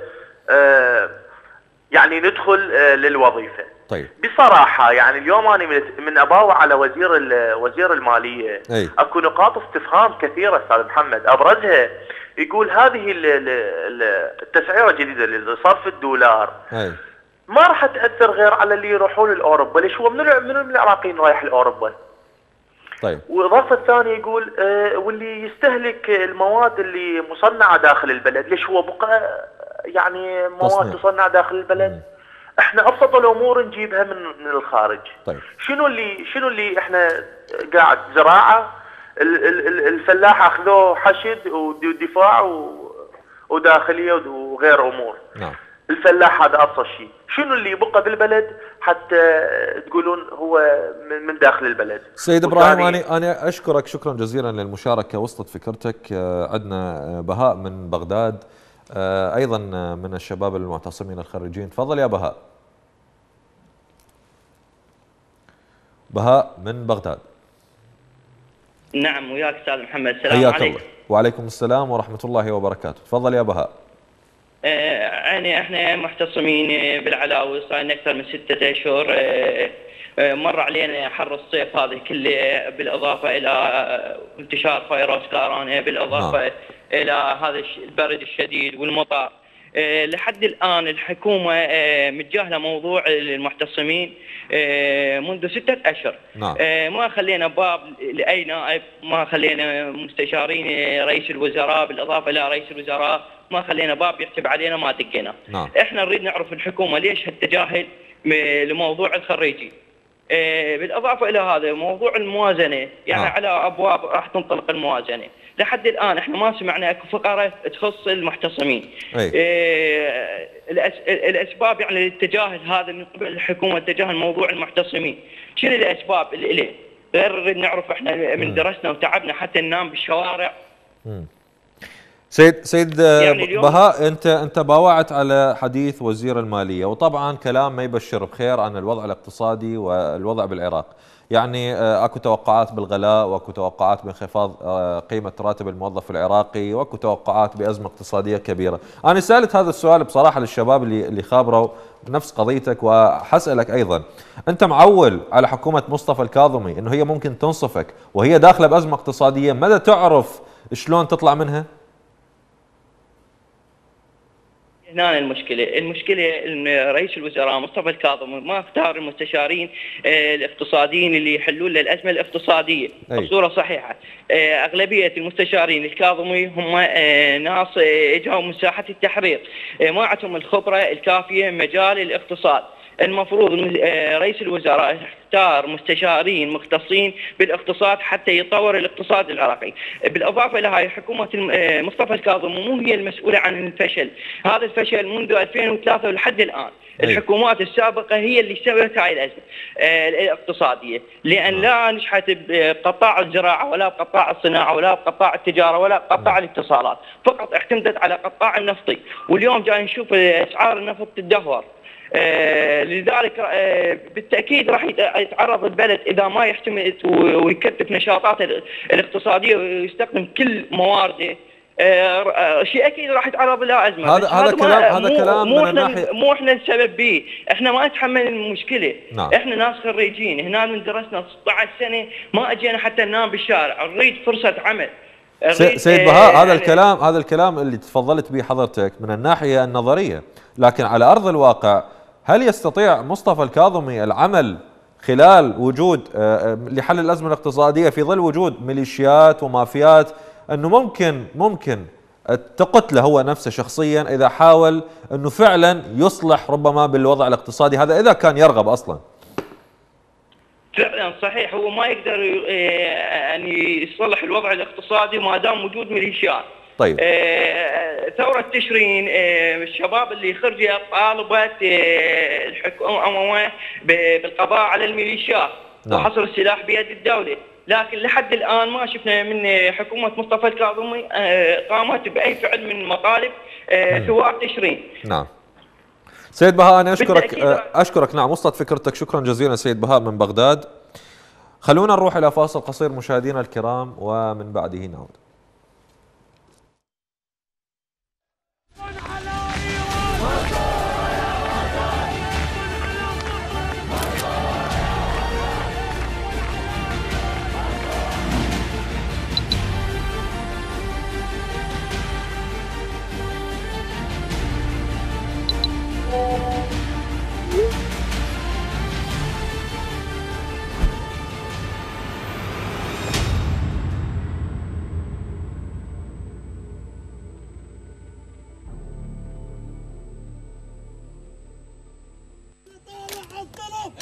يعني ندخل للوظيفة. طيب. بصراحة يعني اليوم أنا من أباوع على وزير المالية. أكو نقاط استفهام كثيرة أستاذ محمد، أبرزها يقول هذه التسعيرة الجديدة لصرف الدولار ما راح تأثر غير على اللي يروحون لأوروبا. ليش هو من العراقيين رايح لأوروبا؟ طيب. وإضافة ثانية يقول واللي يستهلك المواد اللي مصنعة داخل البلد، ليش هو بقى يعني مواد تصنع داخل البلد. احنا ابسط الامور نجيبها من الخارج. طيب شنو اللي احنا قاعد زراعه، الفلاح اخذوه حشد ودفاع وداخليه وغير امور. نعم. الفلاح هذا ابسط شيء. شنو اللي يبقى بالبلد حتى تقولون هو من داخل البلد؟ سيد ابراهيم، انا اشكرك شكرا جزيلا للمشاركه، وصلت فكرتك. عندنا بهاء من بغداد ايضا من الشباب المعتصمين الخريجين. تفضل يا بهاء. بهاء من بغداد. نعم وياك استاذ محمد. السلام عليكم. وعليكم السلام ورحمه الله وبركاته. تفضل يا بهاء. يعني احنا محتصمين بالعلاوي صار لنا اكثر من 6 اشهر. مر علينا حر الصيف هذا كله، بالاضافه الى انتشار فيروس كورونا، بالاضافه الى هذا البرد الشديد والمطر. لحد الان الحكومه متجاهله موضوع المحتصمين منذ 6 اشهر. ما خلينا باب لاي نائب، ما خلينا مستشارين رئيس الوزراء، بالاضافه الى رئيس الوزراء ما خلينا باب يحسب علينا، ما دقينا. احنا نريد نعرف الحكومه ليش هالتجاهل لموضوع الخريجين. بالاضافه الى هذا موضوع الموازنه، يعني على ابواب راح تنطلق الموازنه. لحد الان احنا ما سمعنا اكو فقره تخص المحتصمين. الاسباب يعني للتجاهل هذا من قبل الحكومه، تجاهل موضوع المحتصمين. شنو الاسباب اللي إليه؟ غير نريد نعرف احنا من درسنا وتعبنا حتى ننام بالشوارع. سيد يعني بهاء، انت باوعت على حديث وزير الماليه، وطبعا كلام ما يبشر بخير عن الوضع الاقتصادي والوضع بالعراق. يعني اكو توقعات بالغلاء، واكو توقعات بانخفاض قيمه راتب الموظف العراقي، واكو توقعات بازمه اقتصاديه كبيره. انا سالت هذا السؤال بصراحه للشباب اللي خابروا بنفس قضيتك، وحسألك ايضا، انت معول على حكومه مصطفى الكاظمي انه هي ممكن تنصفك وهي داخله بازمه اقتصاديه، ماذا تعرف شلون تطلع منها؟ هنا المشكلة ان رئيس الوزراء مصطفى الكاظمي ما اختار المستشارين الاقتصاديين اللي يحلون له الازمه الاقتصاديه بصوره صحيحه. اغلبيه المستشارين الكاظمي هم ناس اجوا من ساحه التحرير، ما عندهم الخبره الكافيه مجال الاقتصاد. المفروض رئيس الوزراء اختار مستشارين مختصين بالاقتصاد حتى يطور الاقتصاد العراقي. بالاضافه الى هاي حكومه مصطفى الكاظمي مو هي المسؤوله عن الفشل، هذا الفشل منذ 2003 ولحد الان. الحكومات السابقه هي اللي سببت هاي الازمه الاقتصاديه، لان لا نجحت بقطاع الزراعه ولا بقطاع الصناعه ولا بقطاع التجاره ولا بقطاع الاتصالات، فقط اعتمدت على قطاع النفطي. واليوم جاي نشوف اسعار النفط تدهور. لذلك بالتأكيد راح يتعرض البلد إذا ما يحتمل ويكثف نشاطاته الاقتصادية ويستخدم كل موارده، شيء أكيد راح يتعرض له أزمة. هذا كلام من الناحية، مو إحنا السبب به، إحنا ما نتحمل المشكلة. إحنا ناس خريجين هنا من درسنا 16 سنة، ما أجينا حتى ننام بالشارع، نريد فرصة عمل. سيد بهاء، هذا الكلام اللي تفضلت به حضرتك من الناحية النظرية، لكن على أرض الواقع هل يستطيع مصطفى الكاظمي العمل خلال وجود لحل الأزمة الاقتصادية في ظل وجود ميليشيات ومافيات، أنه ممكن تقتله هو نفسه شخصيا إذا حاول أنه فعلا يصلح ربما بالوضع الاقتصادي هذا، إذا كان يرغب أصلا؟ فعلا صحيح، هو ما يقدر أن يصلح الوضع الاقتصادي ما دام وجود ميليشيات. طيب. ثورة تشرين الشباب اللي خرجت طالبت الحكومة بالقضاء على الميليشيات وحصر السلاح بيد الدولة، لكن لحد الآن ما شفنا من حكومة مصطفى الكاظمي قامت بأي فعل من مطالب ثوار تشرين. نعم. سيد بهاء، أنا أشكرك. نعم، وصلت فكرتك. شكرا جزيلا سيد بهاء من بغداد. خلونا نروح إلى فاصل قصير مشاهدينا الكرام، ومن بعده نعود.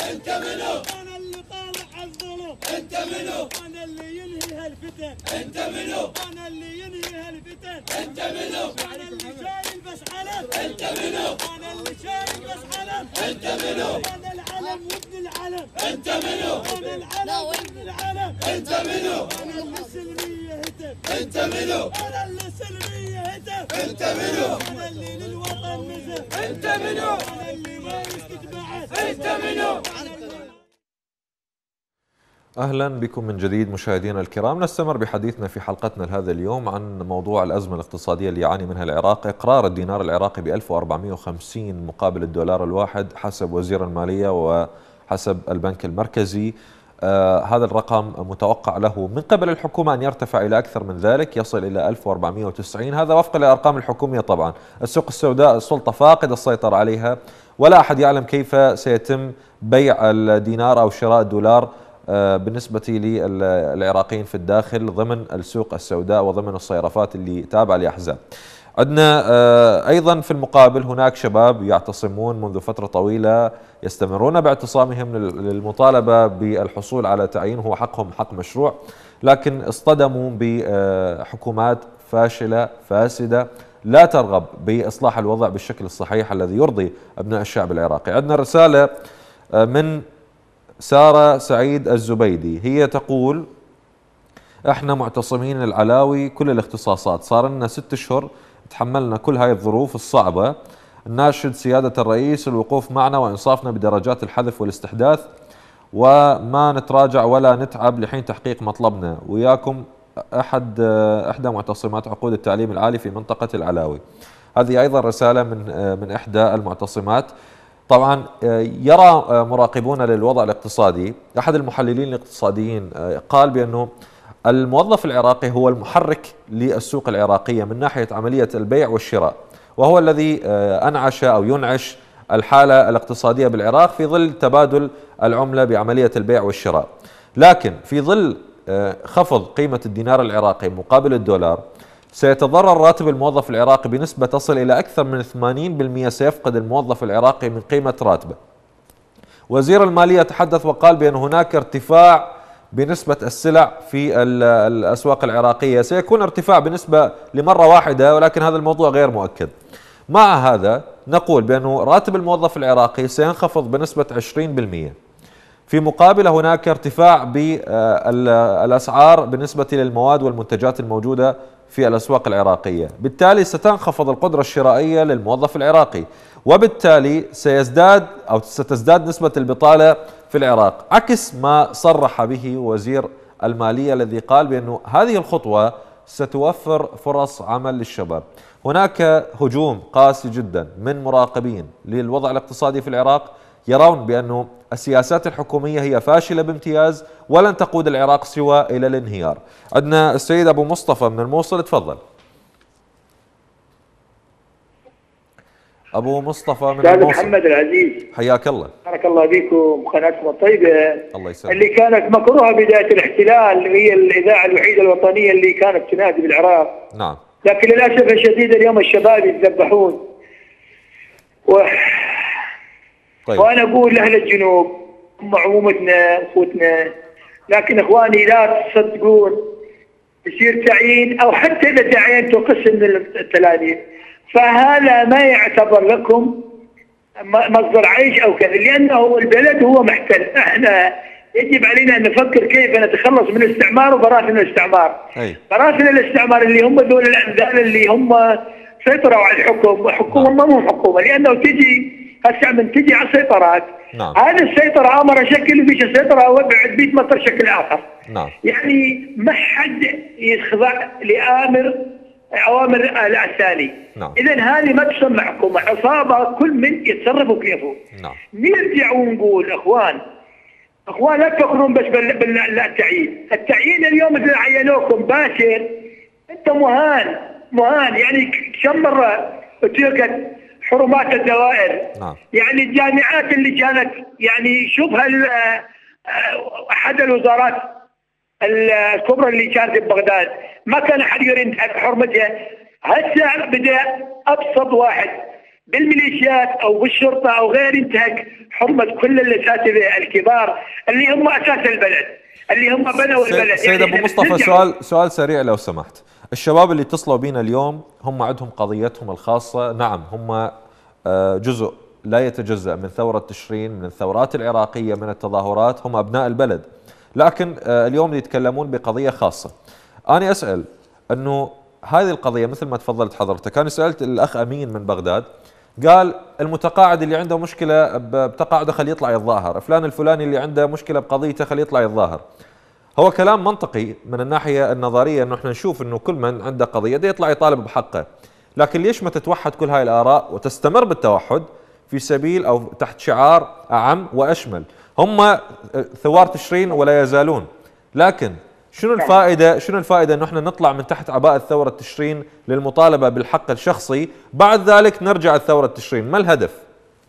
انت منو؟ انا اللي طالع الظلم انت منو؟ انا اللي ينهي هالفتن انت منو؟ انا اللي ينهي هالفتن انت منو؟ انا اللي شايل بس علم انت منو؟ انا اللي شايل بس علم انت منو؟ انا العلم وابن العلم انت منو؟ انا العلم وابن العلم انت منو؟ انا اللي السلمية هتف انت منو؟ انا اللي السلمية هتف انت منو؟ انا اللي للوطن نزف انت منو؟ انا اللي ما يستتبعث انت منو؟ أهلا بكم من جديد مشاهدينا الكرام. نستمر بحديثنا في حلقتنا لهذا اليوم عن موضوع الأزمة الاقتصادية اللي يعاني منها العراق. إقرار الدينار العراقي ب 1450 مقابل الدولار الواحد حسب وزير المالية وحسب البنك المركزي. هذا الرقم متوقع له من قبل الحكومة أن يرتفع إلى أكثر من ذلك، يصل إلى 1490. هذا وفقا للأرقام الحكومية. طبعا السوق السوداء السلطة فاقدة السيطرة عليها، ولا أحد يعلم كيف سيتم بيع الدينار أو شراء الدولار بالنسبة للعراقيين في الداخل ضمن السوق السوداء وضمن الصيرفات اللي تابعة لأحزاب. عندنا أيضا في المقابل هناك شباب يعتصمون منذ فترة طويلة، يستمرون باعتصامهم للمطالبة بالحصول على تعيين، هو حقهم، حق مشروع، لكن اصطدموا بحكومات فاشلة فاسدة لا ترغب بإصلاح الوضع بالشكل الصحيح الذي يرضي أبناء الشعب العراقي. عندنا رسالة من سارة سعيد الزبيدي، هي تقول: احنا معتصمين العلاوي كل الاختصاصات، صار لنا 6 أشهر تحملنا كل هاي الظروف الصعبة، ناشد سيادة الرئيس الوقوف معنا وإنصافنا بدرجات الحذف والاستحداث، وما نتراجع ولا نتعب لحين تحقيق مطلبنا، وياكم إحدى معتصمات عقود التعليم العالي في منطقة العلاوي. هذه أيضا رسالة من إحدى المعتصمات. طبعا يرى مراقبون للوضع الاقتصادي، أحد المحللين الاقتصاديين قال بأنه الموظف العراقي هو المحرك للسوق العراقية من ناحية عملية البيع والشراء، وهو الذي أنعش أو ينعش الحالة الاقتصادية بالعراق في ظل تبادل العملة بعملية البيع والشراء. لكن في ظل خفض قيمة الدينار العراقي مقابل الدولار سيتضرر راتب الموظف العراقي بنسبة تصل إلى أكثر من 80%. سيفقد الموظف العراقي من قيمة راتبه. وزير المالية تحدث وقال بأن هناك ارتفاع بنسبة السلع في الأسواق العراقية، سيكون ارتفاع بنسبة لمرة واحدة، ولكن هذا الموضوع غير مؤكد. مع هذا نقول بأن راتب الموظف العراقي سينخفض بنسبة 20%. في مقابل هناك ارتفاع بالأسعار بالنسبة للمواد والمنتجات الموجودة في الأسواق العراقية، بالتالي ستنخفض القدرة الشرائية للموظف العراقي، وبالتالي ستزداد نسبة البطالة في العراق، عكس ما صرح به وزير المالية الذي قال بأنه هذه الخطوة ستوفر فرص عمل للشباب. هناك هجوم قاسي جدا من مراقبين للوضع الاقتصادي في العراق، يرون بأنه السياسات الحكومية هي فاشلة بامتياز ولن تقود العراق سوى إلى الانهيار. عندنا السيد أبو مصطفى من الموصل، تفضل. أبو مصطفى من الموصل. محمد العزيز، حياك الله. بارك الله بكم، قناتكم الطيبة الله يسلمك. اللي كانت مكروهة بداية الاحتلال، هي الإذاعة الوحيدة الوطنية اللي كانت تنادي بالعراق. نعم. لكن للأسف الشديد اليوم الشباب يتذبحون. طيب. وأنا أقول لأهل الجنوب، هم عمومتنا أخوتنا، لكن إخواني لا تصدقون يصير تعيين أو حتى إذا تعينتوا قسم من التلاميذ، فهذا ما يعتبر لكم مصدر عيش أو كذا، لأنه البلد هو محتل. احنا يجب علينا أن نفكر كيف نتخلص من الاستعمار وبراثن الاستعمار. براثن الاستعمار اللي هم دول الأنذال اللي هم سيطروا على الحكم، حكومة ما مو حكومة، لأنه تجي هسه من تجي على السيطرات. نعم. هذه السيطرة أمر شكل وفيش سيطرة وبعد 100 متر شكل آخر. نعم. يعني ما حد يخضع لآمر أوامر الثاني. نعم. إذا هذه ما تسمى حكومة، عصابة، كل من يتصرف كيفه. نعم. نرجع ونقول اخوان لا تفكرون بس بالتعيين. التعيين اليوم اذا عينوكم باشر انت مهان يعني كم مره اتركت حرمات الدوائر. نعم. يعني الجامعات اللي كانت يعني شوف احد الوزارات الكبرى اللي كانت ببغداد ما كان احد يريد حرمتها. هسه بدا ابسط واحد بالميليشيات او بالشرطه او غير ينتهك حرمه كل الاساتذه الكبار اللي هم اساس البلد، اللي هم بنوا البلد. سيد ابو مصطفى، سؤال سريع لو سمحت. الشباب اللي اتصلوا بينا اليوم هم عندهم قضيتهم الخاصه، نعم هم جزء لا يتجزأ من ثورة تشرين، من الثورات العراقية، من التظاهرات، هم أبناء البلد، لكن اليوم يتكلمون بقضية خاصة. أنا أسأل أنه هذه القضية مثل ما تفضلت حضرتك، أنا سألت الأخ أمين من بغداد قال المتقاعد اللي عنده مشكلة بتقاعده خليه يطلع يتظاهر، فلان الفلاني اللي عنده مشكلة بقضيته خليه يطلع يتظاهر. هو كلام منطقي من الناحية النظرية أنه احنا نشوف أنه كل من عنده قضية ده يطلع يطالب بحقه، لكن ليش ما تتوحد كل هاي الآراء وتستمر بالتوحد في سبيل أو تحت شعار أعم وأشمل؟ هم ثوار تشرين ولا يزالون، لكن شنو الفائدة أنه احنا نطلع من تحت عباءة ثورة تشرين للمطالبة بالحق الشخصي، بعد ذلك نرجع لثورة تشرين؟ ما الهدف؟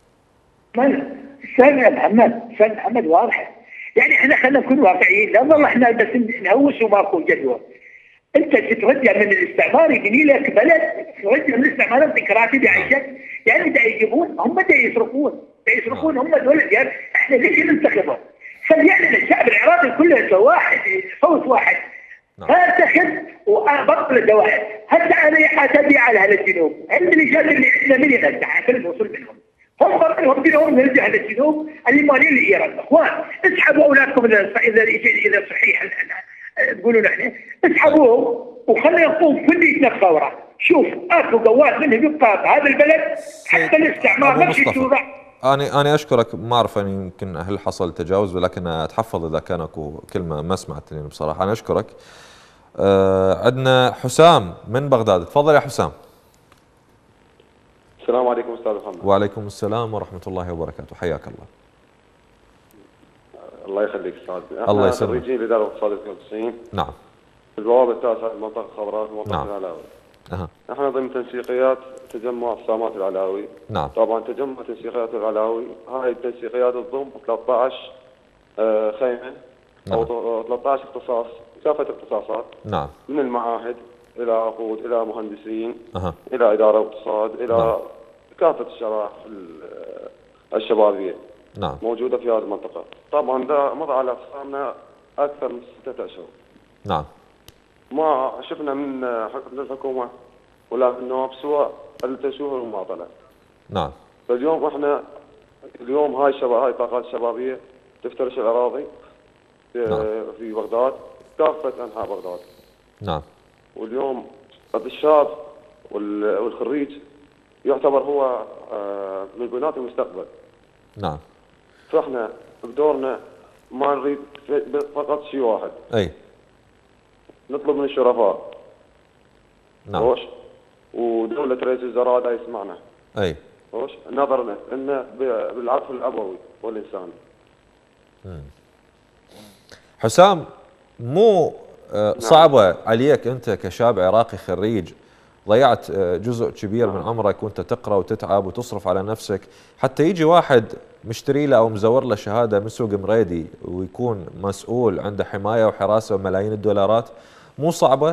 استاذ محمد واضحة، يعني احنا خلينا نكون واقعيين، لا والله احنا بس نهوس وماكو جدوى. انت تترجع من الاستعمار يبني لك بلد، ترجع من الاستعمار ديمقراطي بيعيشك، يعني دا يجيبون هم دا يسرقون هم دول، يعني احنا ليش ننتخبهم؟ خلينا الشعب العراقي كله واحد، صوت واحد، فانتخب وبطل الدواعي. هسه انا اتبي على اهل الجنوب، الميليشيات اللي عندنا من يغزع في الوصول منهم، هم بدهم نرجع للجنوب اللي مالين لايران. اخوان اسحبوا اولادكم اذا صحيح تقولون احنا اسحبوهم وخلينا نقوم كليتنا بثوره. شوف اكو قوات منهم يبقى هذا البلد حتى الاستعمار نفس الشورى. أنا أشكرك، ما أعرف يمكن هل حصل تجاوز، ولكن أتحفظ إذا كان أكو كلمة ما سمعتني بصراحة. أنا أشكرك. عندنا حسام من بغداد، تفضل يا حسام. السلام عليكم أستاذ محمد. وعليكم السلام ورحمة الله وبركاته، حياك الله. الله يخليك أستاذ. الله يسلمك. خريجين الإدارة الاقتصادية 92. نعم. البوابة التاسعة المنطقة الخضراء في منطقة نعم. العلاوي. احنا ضمن تنسيقيات تجمع السامات العلاوي. نعم. طبعا تجمع تنسيقيات العلاوي، هاي التنسيقيات تضم 13 خيمة. نعم. او 13 اختصاص، كافة اختصاصات. نعم. من المعاهد الى عقود الى مهندسين الى اداره واقتصاد الى كافة الشرائح الشبابية. نعم. موجودة في هذه المنطقة. طبعا ده مضى على اقسامنا اكثر من 6 اشهر. نعم. ما شفنا من الحكومة ولا من النواب سوى التشويه والمماطلة. نعم. فاليوم احنا هاي الطاقات الشبابية تفترش الأراضي في بغداد، كافة أنحاء بغداد. نعم. واليوم الشاب والخريج يعتبر هو من بناة المستقبل. نعم. فاحنا بدورنا ما نريد فقط شيء واحد. أي. نطلب من الشرفاء. نعم. ودولة رئيس الوزراء دا يسمعنا. أي. نظرنا إنه بالعطف الأبوي والإنساني. حسام، مو صعبة عليك أنت كشاب عراقي خريج ضيعت جزء كبير من عمرك وأنت تقرأ وتتعب وتصرف على نفسك، حتى يجي واحد مشتري له أو مزور له شهادة من سوق مريدي ويكون مسؤول عنده حماية وحراسة وملايين الدولارات؟ مو صعبة؟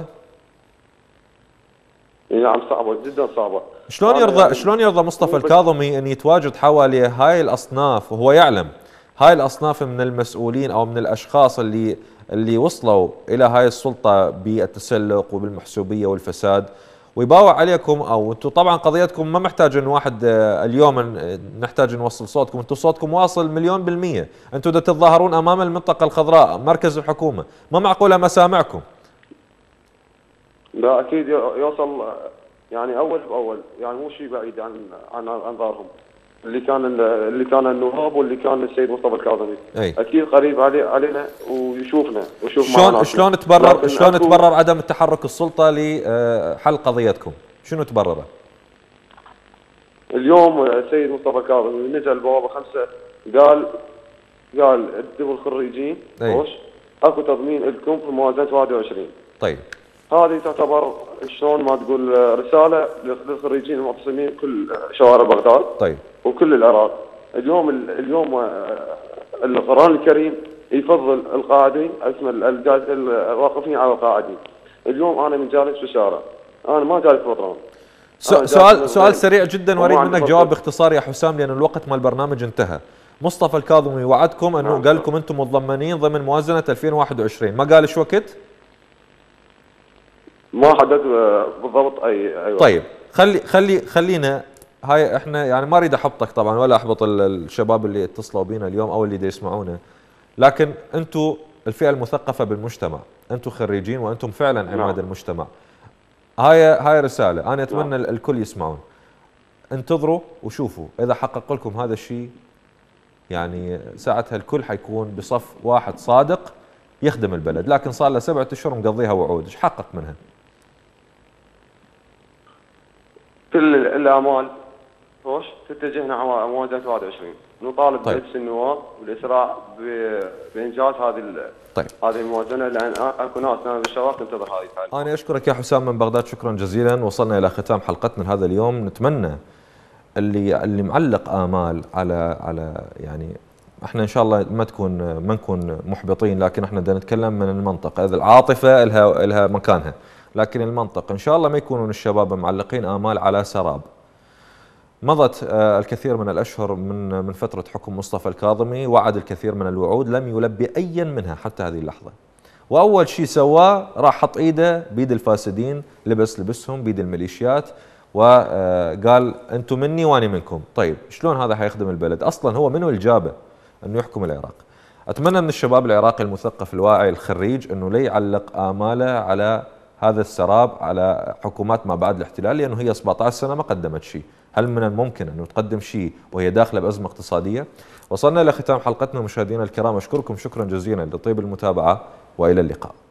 نعم صعبة جدا صعبة. شلون يرضى مصطفى الكاظمي أن يتواجد حوالي هاي الأصناف وهو يعلم هاي الأصناف من المسؤولين أو من الأشخاص اللي وصلوا إلى هاي السلطة بالتسلق وبالمحسوبية والفساد، ويباوع عليكم؟ أو أنتم طبعا قضيتكم ما محتاج أن واحد اليوم نحتاج نوصل صوتكم، أنتم صوتكم واصل 100%. أنتم دا تتظاهرون أمام المنطقة الخضراء مركز الحكومة، ما معقولة مسامعكم. لا أكيد يوصل، يعني أول بأول، يعني مو شيء بعيد عن أنظارهم. اللي كان النواب واللي كان السيد مصطفى الكاظمي اكيد قريب علينا ويشوفنا ويشوف معنا. شلون تبرر عدم التحرك السلطه لحل قضيتكم؟ شنو تبرره؟ اليوم السيد مصطفى الكاظمي نزل البوابه 5 قال ادوا الخريجين اكو تضمين لكم في موازنه 21. طيب هذه تعتبر شلون ما تقول رساله للخريجين المعتصمين كل شوارع بغداد. طيب. وكل العراق. اليوم القرآن الكريم يفضل القاعدين، اسم الواقفين على القاعدين. اليوم انا من جالس في الشارع، انا ما جالس بطران. سؤال سريع جدا واريد منك جواب باختصار يا حسام لان الوقت مال البرنامج انتهى. مصطفى الكاظمي وعدكم انه قال لكم انتم متضمنين ضمن موازنه 2021، ما قال ايش وقت؟ ما حدد بالضبط اي وقت. طيب خلينا هاي احنا يعني ما اريد احبطك طبعا ولا احبط الشباب اللي اتصلوا بينا اليوم او اللي يسمعونا، لكن انتم الفئه المثقفه بالمجتمع، انتم خريجين وانتم فعلا عماد المجتمع. هاي رساله انا اتمنى الكل يسمعون. انتظروا وشوفوا اذا حقق لكم هذا الشيء يعني ساعتها الكل حيكون بصف واحد صادق يخدم البلد، لكن صار له 7 اشهر مقضيها وعود، ايش حقق منها؟ كل الامال تتجهنا على مواجهه 21. نطالب بمجلس النواب بالاسراع بانجاز هذه الموازنه لان اكو ناس بالشباب تنتظر هذه الحاله. انا اشكرك يا حسام من بغداد، شكرا جزيلا. وصلنا الى ختام حلقتنا هذا اليوم. نتمنى اللي معلق امال على يعني احنا ان شاء الله ما نكون محبطين، لكن احنا بدنا نتكلم من المنطق، اذا العاطفه لها مكانها، لكن المنطق ان شاء الله ما يكونون الشباب معلقين امال على سراب. مضت الكثير من الاشهر من فتره حكم مصطفى الكاظمي، وعد الكثير من الوعود لم يلبي ايا منها حتى هذه اللحظه. واول شيء سواه راح حط ايده بيد الفاسدين، لبسهم بيد الميليشيات وقال انتم مني واني منكم. طيب شلون هذا حيخدم البلد؟ اصلا هو منو الجابه انه يحكم العراق؟ اتمنى من الشباب العراقي المثقف الواعي الخريج انه لا يعلق اماله على هذا السراب، على حكومات ما بعد الاحتلال، لانه هي 17 سنه ما قدمت شيء. هل من الممكن انه تقدم شيء وهي داخله بازمه اقتصاديه؟ وصلنا الى ختام حلقتنا مشاهدينا الكرام، اشكركم شكرا جزيلا لطيب المتابعه والى اللقاء.